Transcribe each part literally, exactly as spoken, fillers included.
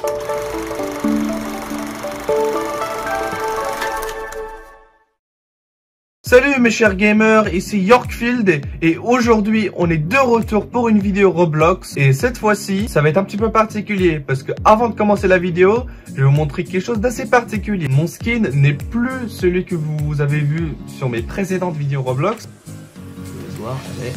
Salut mes chers gamers, ici Yorkfield et aujourd'hui on est de retour pour une vidéo Roblox et cette fois-ci ça va être un petit peu particulier parce que avant de commencer la vidéo je vais vous montrer quelque chose d'assez particulier. Mon skin n'est plus celui que vous avez vu sur mes précédentes vidéos Roblox. Je vais voir, allez.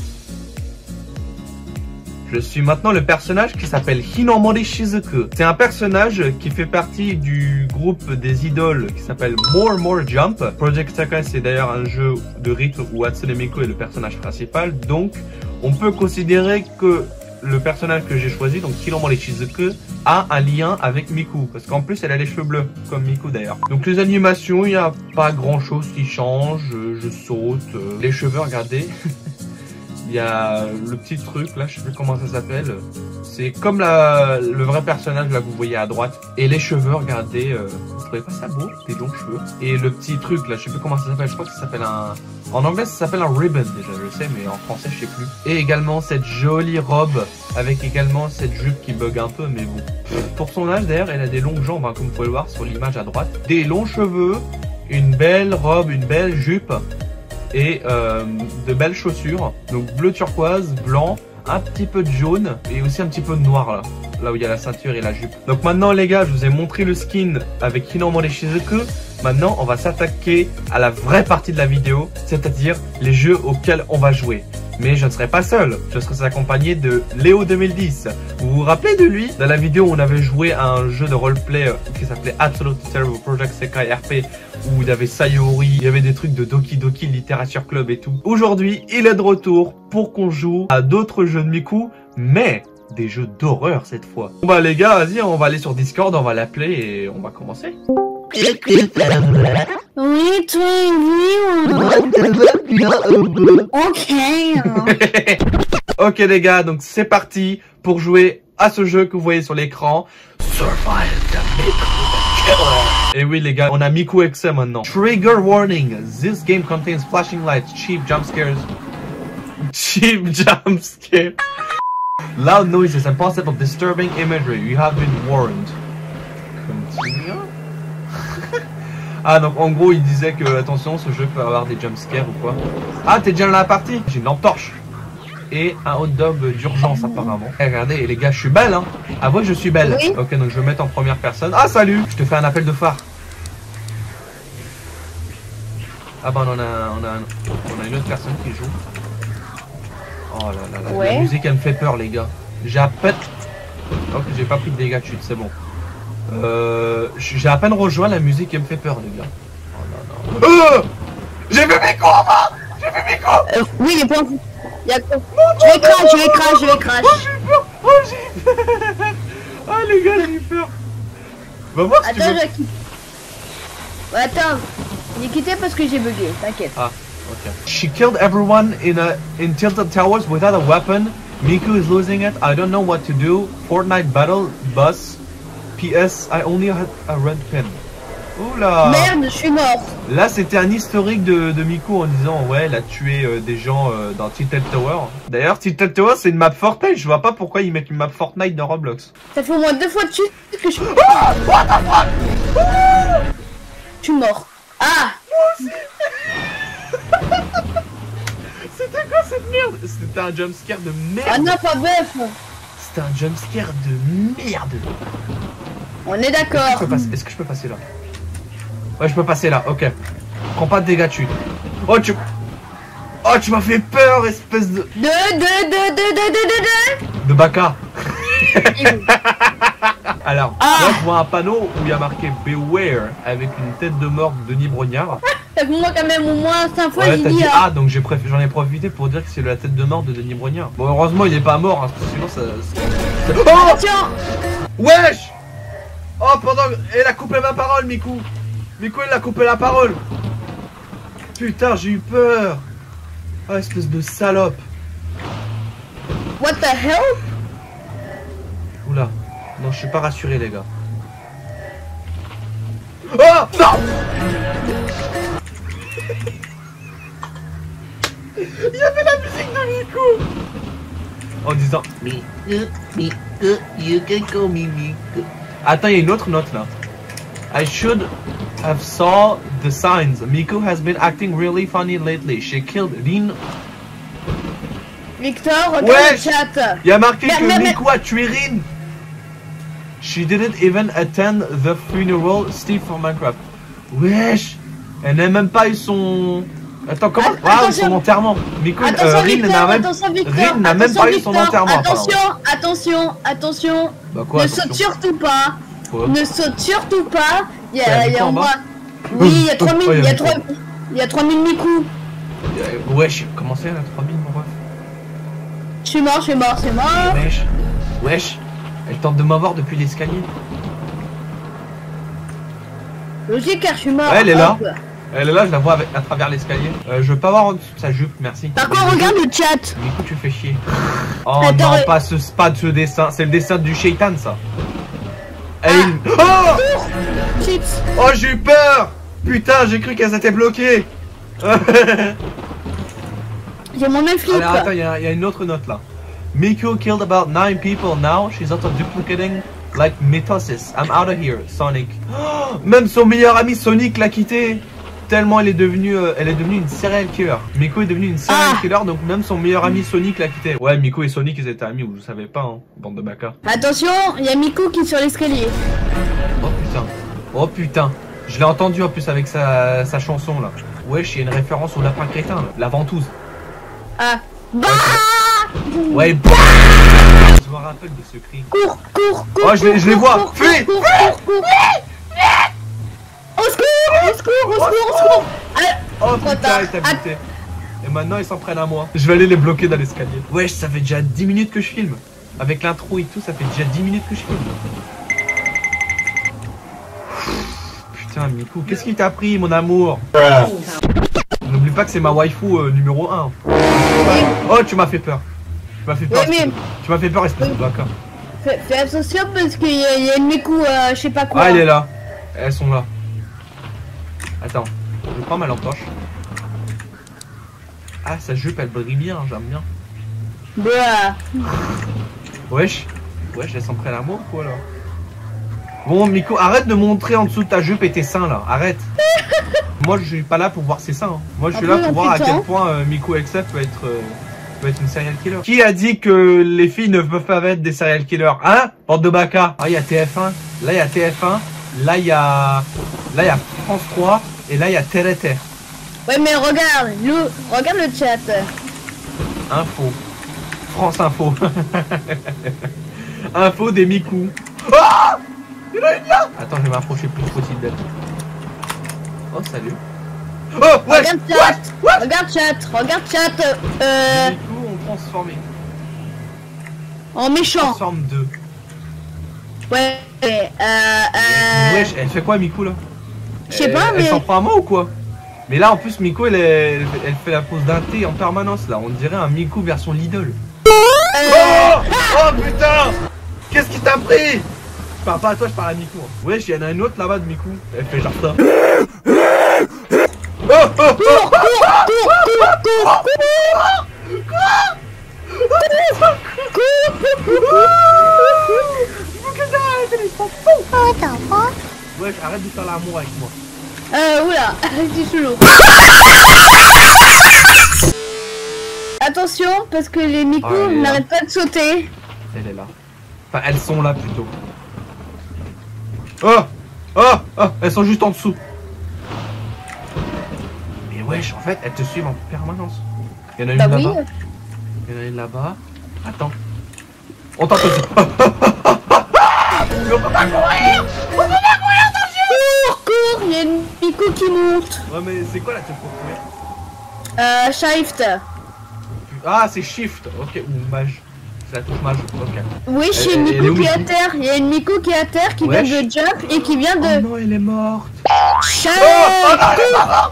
Je suis maintenant le personnage qui s'appelle Hinamori Shizuku. C'est un personnage qui fait partie du groupe des idoles qui s'appelle More More Jump. Project Sekai, c'est d'ailleurs un jeu de rythme où Hatsune Miku est le personnage principal. Donc, on peut considérer que le personnage que j'ai choisi, donc Hinamori Shizuku, a un lien avec Miku. Parce qu'en plus, elle a les cheveux bleus, comme Miku d'ailleurs. Donc, les animations, il n'y a pas grand chose qui change. Je saute. Les cheveux, regardez. Il y a le petit truc là, je sais plus comment ça s'appelle. C'est comme la, le vrai personnage là que vous voyez à droite. Et les cheveux, regardez, euh, vous trouvez pas ça beau? Des longs cheveux. Et le petit truc là, je sais plus comment ça s'appelle. Je crois que ça s'appelle un... En anglais ça s'appelle un ribbon déjà, je sais, mais en français je sais plus. Et également cette jolie robe avec également cette jupe qui bug un peu, mais bon. Pour son âge d'ailleurs, elle a des longues jambes, hein, comme vous pouvez le voir sur l'image à droite. Des longs cheveux, une belle robe, une belle jupe. Et euh, de belles chaussures, donc bleu turquoise, blanc, un petit peu de jaune et aussi un petit peu de noir là, là où il y a la ceinture et la jupe. Donc maintenant les gars, je vous ai montré le skin avec Hinamori Shizuku. Maintenant on va s'attaquer à la vraie partie de la vidéo, c'est-à-dire les jeux auxquels on va jouer. Mais je ne serai pas seul, je serai accompagné de Léo deux mille dix. Vous vous rappelez de lui? Dans la vidéo où on avait joué à un jeu de roleplay qui s'appelait Absolute Terrible Project Sekai R P, où il y avait Sayori, il y avait des trucs de Doki Doki Literature Club et tout. Aujourd'hui, il est de retour pour qu'on joue à d'autres jeux de Miku, mais des jeux d'horreur cette fois. Bon bah les gars, vas-y, on va aller sur Discord, on va l'appeler et on va commencer. Oui, toi, oui. Ok. Ok les gars, donc c'est parti pour jouer à ce jeu que vous voyez sur l'écran. Survive the Miku Killer. Et oui les gars, on a Miku X M maintenant. Trigger warning. This game contains flashing lights, cheap jump scares. Cheap jump scares. Loud noises and possible disturbing imagery. You have been warned. Continue. Ah donc en gros il disait que attention, ce jeu peut avoir des jumpscares ou quoi. Ah t'es déjà dans la partie? J'ai une lampe torche et un hot dog d'urgence apparemment. Eh, regardez les gars, je suis belle hein. Ah ouais, je suis belle. Oui. Ok, donc je vais mettre en première personne. Ah salut, je te fais un appel de phare. Ah bah on a, on a, on a une autre personne qui joue. Oh là là là, ouais. La musique elle me fait peur les gars. J'ai à peine... Ok, j'ai pas pris de dégâts de chute, c'est bon. Euh, j'ai à peine rejoint, la musique elle me fait peur les gars. Oh là là. Euh J'ai vu Miku en bas. J'ai vu Miku. Euh, oui, il est pas... Il y a... Je vais crash, je vais crash, je vais crash. Oh j'ai peur. Oh j'ai peur. Ah les gars, j'ai peur. Va voir si attends, tu veux... je quitte. Ouais, attends, j'ai quitté parce que j'ai bugué, t'inquiète. Ah, ok. She killed everyone in a in Tilted Towers without a weapon. Miku is losing it. I don't know what to do. Fortnite battle bus. P S I only had a red pin. Oula. Merde, je suis mort. Là c'était un historique de, de Miku en disant ouais elle a tué euh, des gens euh, dans Tilted Tower. D'ailleurs Tilted Tower c'est une map Fortnite, je vois pas pourquoi ils mettent une map Fortnite dans Roblox. Ça fait au moins deux fois de suite que je... Oh, what the fuck. Oh, je suis mort. Ah. C'était quoi cette merde? C'était un jumpscare de merde. Ah non, pas bœuf. C'était un jumpscare de merde. On est d'accord. Est-ce que je peux passer là? Ouais, je peux passer là, ok. Prends pas de dégâts dessus. Oh, tu... Oh, tu m'as fait peur, espèce de... De, de, de, de, de, de, de, de... De baka. Alors, ah. Là, je vois un panneau où il y a marqué Beware avec une tête de mort de Denis Brognard. T'as vu moi quand même au moins cinq fois ouais, j'ai dit, dit... Ah, donc j'en préf... ai profité pour dire que c'est la tête de mort de Denis Brognard. Bon, heureusement, il est pas mort, hein, sinon ça... ça... Oh tiens. Wesh. Oh, pendant... Elle a coupé ma parole, Miku. Miku, elle a coupé la parole. Putain, j'ai eu peur. Oh, espèce de salope. What the hell? Oula. Non, je suis pas rassuré, les gars. Oh non. Il y avait la musique de Miku. En disant Miku, Miku, you can call me Miku. Attends, il y a une autre note là. I should have saw the signs. Miku has been acting really funny lately. She killed Rin. Victor, regarde Ouais, le chat. Il y a marqué Mais- que mais- mais- Miku a tué Rin. She didn't even attend the funeral. Steve for Minecraft. Wesh. Elle n'a même pas eu son... Attends, comment Att- ah, attention. son enterrement. Miku, euh, Attention, Rin Victor, n'a même... attention, Victor. Rin n'a même attention, pas eu son Victor, enterrement, Attention, attention, attention. Bah quoi, ne attention. saute surtout pas. Quoi Ne saute surtout pas. Il y Il y a a, il y Miku a en au bas moins- Oui, il y a Oh, trois mille, oh, il y a il y a Miku. trois, il y a trois mille Miku. Euh, Wesh, comment c'est la trois mille mon ref? Je suis mort, je suis mort, c'est mort. Wesh. Wesh. Elle tente de m'avoir depuis l'escalier. Logique car je suis mort. Ouais, elle est là. Hop. Elle est là, je la vois avec, à travers l'escalier. Euh, je veux pas voir en dessous de sa jupe, merci. Par contre, regarde le chat. Du coup, tu fais chier. Oh Attends, non, euh, pas ce, pas de ce dessin. C'est le dessin du shaitan, ça. Elle Ah. est une- Oh Chips. Oh, j'ai eu peur. Putain, j'ai cru qu'elle s'était bloquée. J'ai mon même flip. Alors, attends, il y, a- il y a une autre note là. Miku killed about nine people now. She's auto-duplicating like mitosis. I'm out of here, Sonic. Oh, même son meilleur ami Sonic l'a quitté. Tellement elle est devenue, euh, elle est devenue une serial killer. Miku est devenue une serial Ah. killer, donc même son meilleur ami Sonic l'a quitté. Ouais, Miku et Sonic ils étaient amis, vous le savez pas, hein, bande de bâcards. Attention, il y a Miku qui est sur l'escalier. Oh putain, oh putain. Je l'ai entendu en plus avec sa, sa chanson là. Wesh, il y a une référence au lapin crétin, là. La ventouse. Ah. Bah Ouais, bah je me rappelle de ce cri. Cours, cours, cours. Oh, je les- cours, je les cours, vois. cours, Fuis. cours, cours, cours. Au secours, au secours, au secours, au secours. Ah, Oh trop putain, tard. il t'a buté. Et maintenant ils s'en prennent à moi. Je vais aller les bloquer dans l'escalier. Wesh, ça fait déjà dix minutes que je filme. Avec l'intro et tout, ça fait déjà dix minutes que je filme. Putain, Miku, qu'est-ce qui t'a pris, mon amour? N'oublie pas que c'est ma waifu euh, numéro un. Oh, tu m'as fait peur. Tu m'as fait peur. Ouais, mais- espèce de- Tu m'as fait peur, espèce de bâtard. Fais, fais attention parce qu'il y, a- il y a une Miku, euh, je sais pas quoi. Ah, elle est là. Elles sont là. Attends, je prends ma lampe torche. Ah, sa jupe, elle brille bien, j'aime bien. Bah. Wesh. Wesh, elles s'en prennent à moi ou quoi là? Bon, Miku, arrête de montrer en dessous de ta jupe et tes seins là. Arrête. Moi, je suis pas là pour voir ses seins. hein. Moi, je suis Un là peu pour voir à impuissant. quel point euh, Miku Excel peut être, euh, peut être une serial killer. Qui a dit que les filles ne peuvent pas être des serial killers? Hein? Bande de bâcards. Ah, il y a T F un. Là, il y a T F un. Là, il y a. Là, il y a France trois. Et là, il y a T R T. Ouais, mais regarde, Lou, regarde le chat. Info. France Info. Info des Miku. Ah! Il y en a une là! Attends, je vais m'approcher plus possible d'elle. Oh, salut. Oh, ouais! Regarde chat. Regarde chat, regarde chat. Euh, Miku ont transformé. en méchant. Transforme deux. Ouais, euh, euh. Wesh, elle fait quoi, Miku là? Je sais Elle- pas, Elle mais- s'en prend à moi ou quoi? Mais là, en plus, Miku, elle, est- elle, fait- elle fait la pose d'un T en permanence là. On dirait un Miku version Lidl. Euh, Oh! Oh putain! Qu'est-ce qui t'a pris? Je parle pas à toi, je parle à Miku. hein. Wesh, il y en a une autre là-bas de Miku. Elle fait genre ça. Oh, oh, oh, cours, cours, cours, cours, Wesh, arrête de faire l'amour avec moi. Euh, oula, c'est chelou. Attention, parce que les Miku Ah, elle est là. n'arrêtent pas de sauter. Elle est là. Enfin, elles sont là plutôt. Oh! Oh! Oh! Elles sont juste en dessous. Mais wesh, en fait, elles te suivent en permanence. Il y en a une Bah oui. là-bas. Il y en a une là-bas. Attends. On t'entend. Mais on peut pas courir! On peut pas courir, Cours, cours, il y a une Miku qui monte. Ouais, mais c'est quoi la tête pour courir? Euh, shift. Ah, c'est shift. Ok, ou mage. C'est la touche mage. Ok. Oui, Elle- j'ai une elle est Miku où, qui est à Miku terre. Il y a une Miku qui est à terre, qui Wesh. vient de jump et qui vient Oh de... non, elle est morte. Shift. Oh, oh non, elle est pas morte!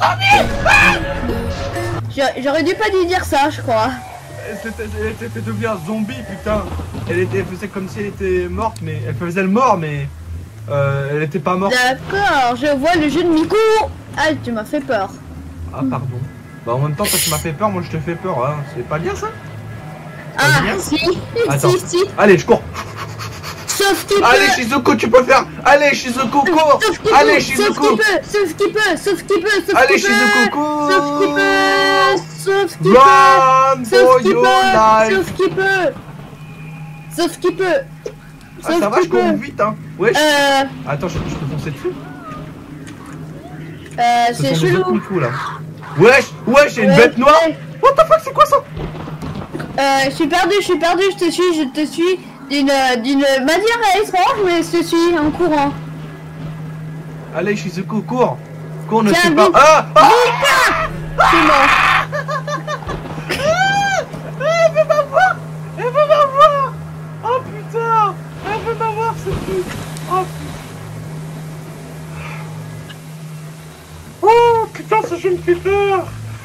J'a- J'aurais dû pas lui dire ça, je crois. C'était- Elle était, était devenue un zombie, putain. Elle, était, elle faisait comme si elle était morte, mais elle faisait le mort, mais euh, elle était pas morte. D'accord, je vois le jeu de Miku. Ah, tu m'as fait peur. Ah, pardon. Bah, en même temps, quand tu m'as fait peur, moi je te fais peur. Hein. C'est pas bien ça? Ah, bien. si, Attends. si, si. Allez, je cours. Sauf qu'il peut. Allez, Shizuku, tu peux le faire. Allez, Shizuku, cours. Sauf qu'il Allez, peut. Shizuku. Sauf qu'il peut. Sauf qu'il peut. Sauf qu'il peut. Sauf Allez, qu'il peut. Shizuku, cours. Sauf qu'il peut. Sauf qu'il peut. Run Sauf for qu'il your peut. life. Sauf qu'il peut. Sauf qu'il peut. Ah, ça Sauf va, je qu'il cours peut. vite, hein. Wesh. Euh. Attends, je, je peux foncer dessus. Euh. Ce C'est sont des chelou. Okunku, là. Wesh, wesh, il y a une Ouais, bête noire. ouais. What the fuck, c'est quoi ça? Euh. Je suis perdu. Je suis perdu. Je te suis. Je te suis. D'une d'une manière étrange, mais je te suis en courant. Allez, Shizuku, cours. Cours, ne Tiens, sais pas. vite. Ah, ah. Je suis mort. Elle veut m'avoir. Elle veut m'avoir. Oh putain. Elle veut m'avoir, ce truc. Oh putain. Oh putain, ce jeu me fait peur.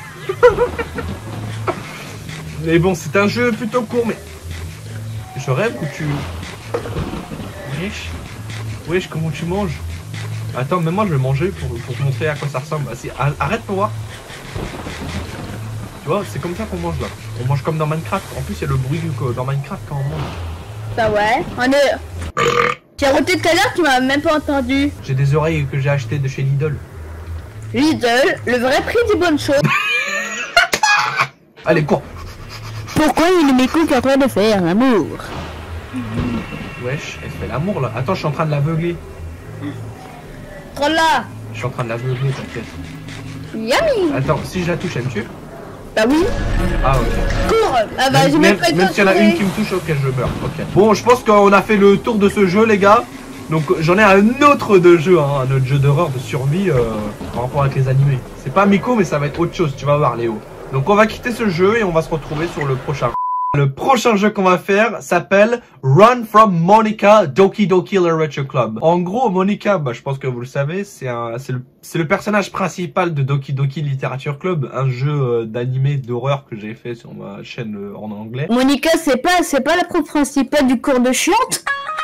Mais bon, c'est un jeu plutôt court, mais... Je rêve que tu... Wesh. Wesh, comment tu manges? Attends, même moi je vais manger pour, pour te montrer à quoi ça ressemble. Vas-y, arrête pour voir. Tu vois, c'est comme ça qu'on mange là. On mange comme dans Minecraft. En plus, il y a le bruit que dans Minecraft quand on mange. Bah ouais, on est... J'ai roté tout à l'heure, tu m'as même pas entendu. J'ai des oreilles que j'ai achetées de chez Lidl. Lidl, le vrai prix des bonnes choses. Allez, cours. Pourquoi il m'écoute en train de faire l'amour? Wesh, elle fait l'amour là. Attends, je suis en train de l'aveugler. Trop là. Je suis en train de l'aveugler, t'inquiète. Yummy. Attends, si je la touche, elle me tue? Bah oui. Ah ok. Cours. Ah bah Même, j'ai même, même pas même s'il y en a une qui me touche, ok, je meurs. Ok. Bon, je pense qu'on a fait le tour de ce jeu, les gars. Donc j'en ai un autre de jeu, hein, un autre jeu d'horreur, de survie euh, en rapport avec les animés. C'est pas Miko, mais ça va être autre chose, tu vas voir, Léo. Donc on va quitter ce jeu et on va se retrouver sur le prochain. Le prochain jeu qu'on va faire s'appelle Run from Monica Doki Doki Literature Club. En gros, Monica, bah, je pense que vous le savez, c'est un, c'est le, c'est le personnage principal de Doki Doki Literature Club, un jeu euh, d'animé d'horreur que j'ai fait sur ma chaîne euh, en anglais. Monica, c'est pas, c'est pas la prof principale du cours de chiante?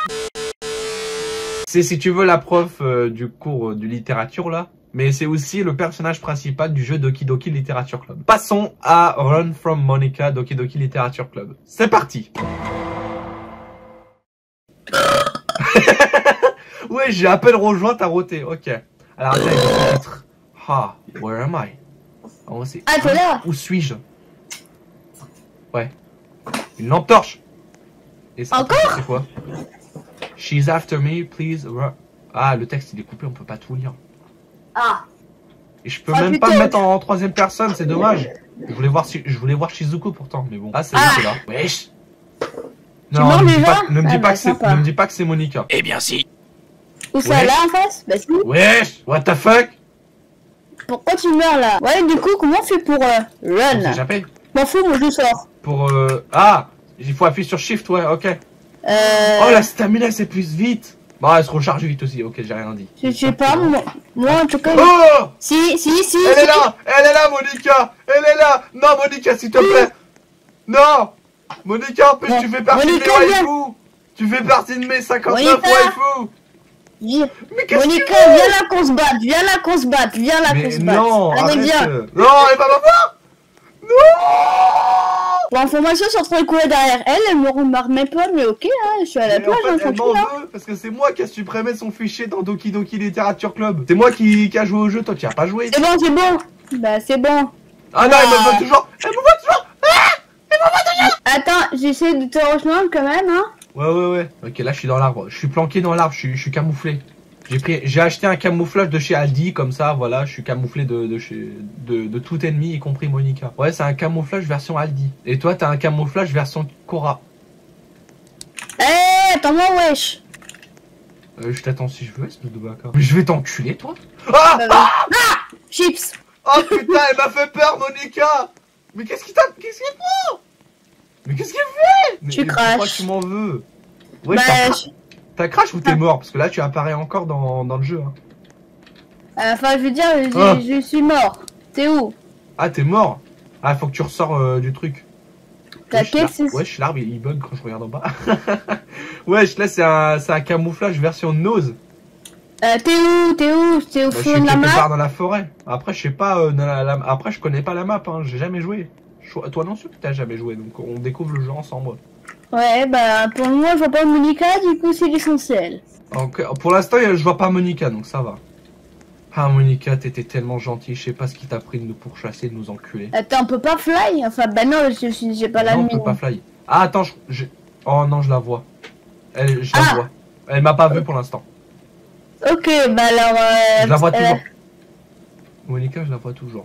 C'est, si tu veux, la prof euh, du cours euh, de littérature là. Mais c'est aussi le personnage principal du jeu Doki Doki Literature Club. Passons à Run from Monica Doki Doki Literature Club. C'est parti. Ouais, j'ai à peine rejoint, t'as roté, ok. Alors attends, il titre. Ah, where am I? Oh, c'est... Ah, t'es là. Où suis-je? Ouais. Une lampe torche. Et ça, encore? c'est quoi? She's after me, please run. Ah, le texte il est coupé, on peut pas tout lire. Ah. Et je peux Ah, même putain. pas me mettre en, en troisième personne, c'est dommage. Je voulais voir si je voulais voir Shizuku pourtant, mais bon. Ah, c'est Ah. c'est là. Wesh. Tu Non, mords ne me dis déjà? pas, ne me dis Ah, pas bah, que c'est, sympa. ne me dis pas que c'est Monica. Eh bien si. Où ça, Ouais. là en face? Bah si. Wesh, what the fuck? Pourquoi tu meurs là? Ouais, du coup, comment on fait pour euh, On s'est run? échappé. M'en fous, moi je sors. Pour euh... ah, il faut appuyer sur Shift, ouais, ok. Euh. Oh, la stamina s'épuise vite. Bon, elle se recharge vite aussi, ok, j'ai rien dit. Je sais pas, moi, moi en tout cas. Oh, Si, si, si. elle si. est là, elle est là, Monica, elle est là. Non, Monica, s'il te plaît. Non, Monica, en plus Non. tu fais partie Monica, de mes viens. waifus. Tu fais partie de mes cinquante-neuf Monica. waifus. Viens. Mais qu'est-ce que tu Monica, veux? viens là qu'on se batte, viens là qu'on se batte, viens là qu'on Mais se batte. non, Allez, arrête. viens. Non, elle va m'avoir. Non. Pour information, je suis en train de courir derrière elle, elle me remarque même pas, mais ok, hein, je suis à la Mais en plage, fait, hein, elle tranquille, hein. m'en veut parce que c'est moi qui a supprimé son fichier dans Doki Doki Literature Club. C'est moi qui, qui a joué au jeu, toi tu as pas joué. C'est bon, c'est bon. Bah, c'est bon. Ah non, elle me Ah. voit toujours. Elle me voit toujours. Attends, j'essaie de te rejoindre quand même, hein. Ouais, ouais, ouais. Ok, là je suis dans l'arbre. Je suis planqué dans l'arbre, je suis, je suis camouflé. J'ai pris, j'ai acheté un camouflage de chez Aldi, comme ça, voilà, je suis camouflé de, de chez, de, de tout ennemi, y compris Monica. Ouais, c'est un camouflage version Aldi. Et toi, t'as un camouflage version Cora. Eh, attends-moi, wesh. Euh, je t'attends si je veux, espèce de bâtard. Mais je vais t'enculer, toi. Ah, Bah, ah, ah Chips. oh putain, elle m'a fait peur, Monica. Mais qu'est-ce qui t'a, qu'est-ce qu'il fait? Mais qu'est-ce qu'il fait? Mais, Tu mais pourquoi craches. tu m'en veux? Ouais, Bah, t'as, je- t'as crash ou t'es mort? Parce que là, tu apparais encore dans, dans le jeu, hein. euh, enfin, je veux dire, je, Ah. je suis mort. T'es où? Ah, t'es mort? Ah, faut que tu ressors euh, du truc. Wesh, T'inquiète, l'ar- c'est... Wesh, l'arbre il il bug quand je regarde en bas. Wesh, là c'est un, c'est un camouflage version nose. Euh, t'es où? T'es où? T'es au Bah, je fond suis de la quelque map? part dans la forêt. Après, je sais pas, euh, dans la- la- après je connais pas la map, hein. J'ai jamais joué. Je- Toi non sûr que t'as jamais joué, donc on découvre le jeu ensemble. Ouais, bah pour le moment je vois pas Monica, du coup c'est l'essentiel. Donc, pour l'instant, je vois pas Monica, donc ça va. Ah, Monica, t'étais tellement gentille, je sais pas ce qui t'a pris de nous pourchasser, de nous enculer. Attends, on peut pas fly? Enfin, bah non, j'ai pas la Non, on mine. peut pas fly. Ah, attends, je... je- oh non, je la vois. Elle, je la Ah. vois. Elle m'a pas vu pour l'instant. Ok, bah alors... Euh, Je la vois euh, toujours. Monica, je la vois toujours.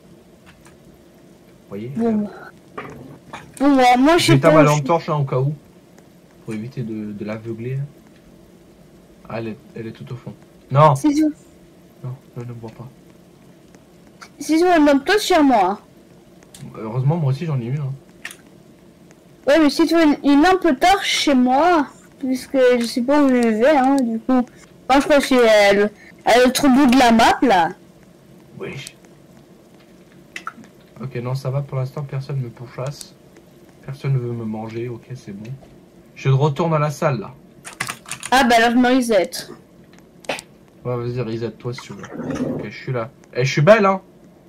Vous voyez? Bon, bon bah, moi je J'ai sais éteint pas... ma je- lampe torche hein, au cas où. Pour éviter de, de l'aveugler. Ah, elle est, elle est tout au fond. Non, C'est tout. non, je ne vois pas. C'est tout, on donne tous sur moi. Heureusement, moi aussi j'en ai une. Hein. Ouais, mais si tu veux une, une lampe torche chez moi, puisque je sais pas où je vais, hein, du coup. Enfin, je crois que c'est euh, le- à l'autre bout de la map, là. Oui. Ok, non, ça va pour l'instant, personne me pourchasse. Personne ne veut me manger, ok, c'est bon. Je retourne à la salle là. Ah bah alors je me reset. Ouais, vas-y, reset toi si tu veux. Ok, je suis là. Eh, je suis belle, hein.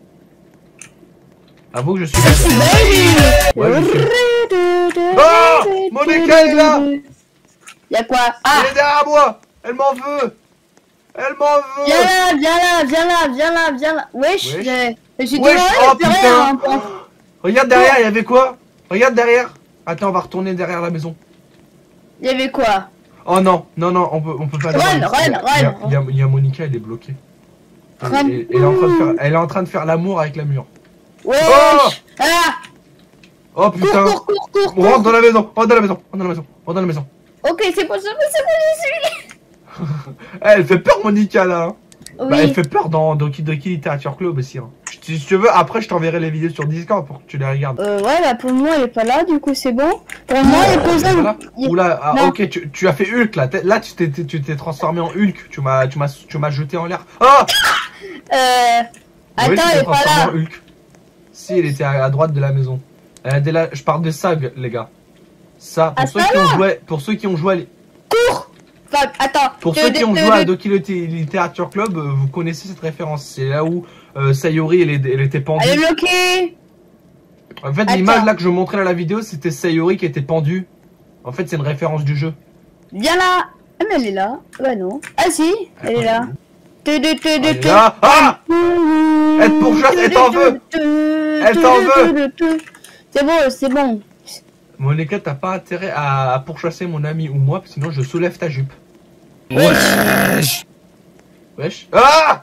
Avoue que je suis belle. Ouais, je suis... Oh, Monica est là. Y'a quoi? Ah, Elle est derrière moi. Elle m'en veut. Elle m'en veut. viens là, viens là, viens là, viens là, viens là. Wesh, Wesh. j'ai j'ai dit Wesh, ouais, oh c'est rien, putain. hein, bon. Regarde derrière, il y avait quoi? Regarde derrière. Attends, on va retourner derrière la maison. Il y avait quoi? Oh non, non, non, on peut, on peut pas. Run, aller dans la- run, il y a- run. Il y, a- il y a- il y a Monica, elle est bloquée. Elle, Run. elle- elle est en train de faire, elle est en train de faire l'amour avec la mur. Wesh. Oh Ah, Oh putain. cours, cours, cours, cours, On rentre cours. dans la maison, rentre dans la maison, rentre dans la maison, rentre dans la maison. Ok, c'est bon, c'est bon, c'est bon, j'y suis. Eh, elle fait peur Monica là. Hein. Oui. Bah, elle fait peur dans Doki Doki Literature Club aussi. Hein. Si tu veux, après je t'enverrai les vidéos sur Discord pour que tu les regardes. Euh, ouais, bah pour le moment, elle est pas là, du coup, c'est bon. Pour le moment, elle est posée. Voilà. il- Oula, ah, Non. ok, tu, tu as fait Hulk là. T'es- Là, tu t'es, tu t'es transformé en Hulk. Tu m'as, tu m'as, tu m'as jeté en l'air. Oh Euh. Attends, Oui, tu elle t'es est pas transformé là. en Hulk. Si, elle était à, à droite de la maison. Elle a des la- Je parle de ça, g- les gars. Ça, pour Ah, ceux ça qui ont là joué, pour ceux qui ont joué, à l- Cours. Enfin, attends. pour De- ceux de- qui ont de- joué à de- Doki Liti- Literature Club, euh, vous connaissez cette référence. C'est là où euh, Sayori, elle, est- elle était pendue. Elle est bloquée. En fait, Attends. l'image là que je montrais dans la vidéo, c'était Sayori qui était pendue. En fait, c'est une référence du jeu. Viens là. Ah, mais elle est là. Bah non. Ah si, elle est là. Tu- tu- tu- Ah, elle est tu- là. Ah Elle te pourchasse, elle t'en veut. Elle t'en veut. C'est bon, c'est bon. Monica, t'as pas intérêt à, à pourchasser mon ami ou moi, sinon je soulève ta jupe. Wesh. Wesh. Ah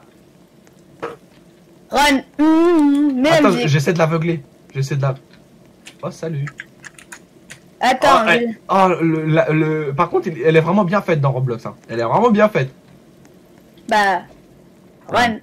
Run. Mmh, mets la Attends, musique. j'essaie de l'aveugler. J'essaie de la... Oh, salut. Attends. oh, elle- oh, le, la- le- Par contre, elle est vraiment bien faite dans Roblox. Hein. Elle est vraiment bien faite. Bah. Run.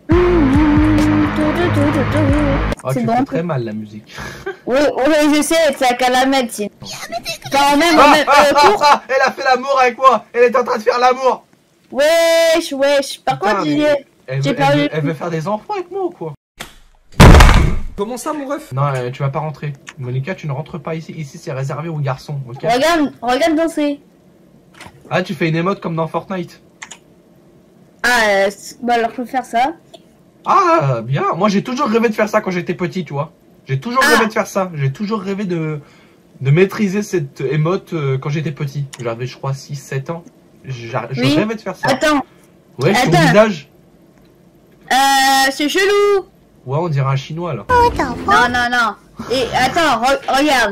Oh, C'est tu bon. fais très mal la musique. Oui, oui, je sais, c'est qu'à la mettre. sinon. Enfin, même, Ah, même, ah, euh, ah, cours. ah, elle a fait l'amour avec moi. Elle est en train de faire l'amour. Wesh, wesh. Par Putain, contre, mais il est... elle, j'ai veut, pas elle, veut, eu- elle veut faire des enfants avec moi ou quoi? Comment ça, mon ref? Non, euh, tu vas pas rentrer. Monica, tu ne rentres pas ici. Ici, c'est réservé aux garçons. Ok. Regarde, regarde danser. Ah, tu fais une émote comme dans Fortnite. Ah, euh, c'est- bah alors, je peux faire ça. Ah, bien. Moi, j'ai toujours rêvé de faire ça quand j'étais petit, tu vois. J'ai toujours Ah. rêvé de faire ça. J'ai toujours rêvé de, de maîtriser cette émote euh, quand j'étais petit. J'avais, je crois, six sept ans. J'a- Je Oui. rêvais de faire ça. Attends, Ouais, ton attends. visage. euh, c'est chelou. Ouais, on dirait un chinois, là. Non, non, non. Et attends, re- regarde.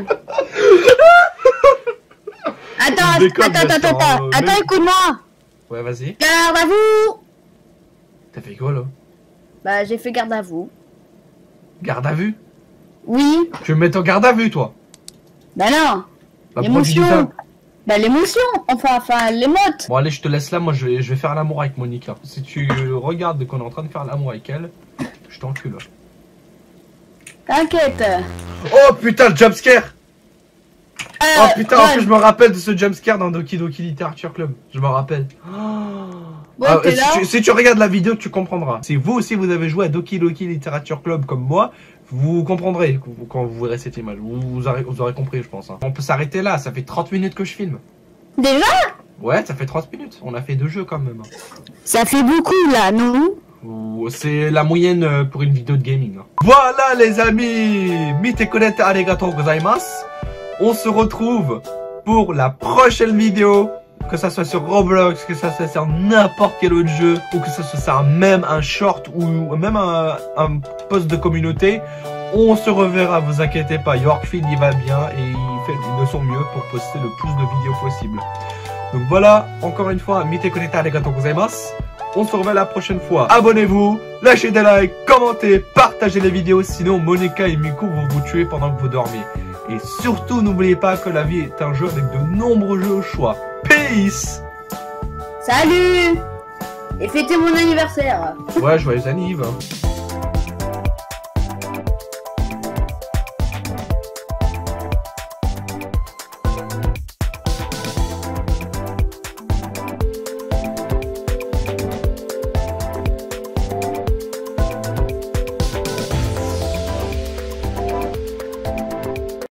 Attends, Je déconne, attends, bien attends, sûr, attends, hein, attends, mais- écoute-moi. Ouais, vas-y. Garde à vous. T'as fait quoi, là? Bah, j'ai fait garde à vous. Garde à vue? Oui. Tu veux me mettre en garde à vue, toi? Bah non. Bah, pourquoi tu dis ça? L'émotion. Bah l'émotion. Enfin, enfin, l'émote. Bon, allez, je te laisse là. Moi, je vais, je vais faire l'amour avec Monica. Si tu regardes qu'on est en train de faire l'amour avec elle, je t'encule. T'inquiète. Oh putain, le jumpscare! Euh, Oh putain, en Ron, plus, je me rappelle de ce jumpscare dans Doki Doki Literature Club. Je me rappelle. bon, Ah, t'es si, là. tu, si tu regardes la vidéo, tu comprendras. Si vous aussi vous avez joué à Doki Doki Literature Club comme moi, vous comprendrez quand vous verrez cette image. Vous, vous, aurez, vous aurez compris, je pense. Hein. On peut s'arrêter là, ça fait trente minutes que je filme. Déjà? Ouais, ça fait trente minutes. On a fait deux jeux quand même. Ça fait beaucoup là, non? Ou- C'est la moyenne euh, pour une vidéo de gaming. Hein. Voilà les amis, mite konete arigatou gozaimasu. On se retrouve pour la prochaine vidéo. Que ça soit sur Roblox, que ça soit sur n'importe quel autre jeu, ou que ça soit sur même un short ou même un, un post de communauté, on se reverra, vous inquiétez pas. Yorkfield il va bien et il fait de son mieux pour poster le plus de vidéos possible. Donc voilà, encore une fois, mite koneta arigatou gozaimasu. On se revoit la prochaine fois. Abonnez-vous, lâchez des likes, commentez, partagez les vidéos, sinon Monica et Miku vont vous tuer pendant que vous dormez. Et surtout, n'oubliez pas que la vie est un jeu avec de nombreux jeux au choix. Peace! Salut! Et fêtez mon anniversaire! Ouais, joyeux anniversaire!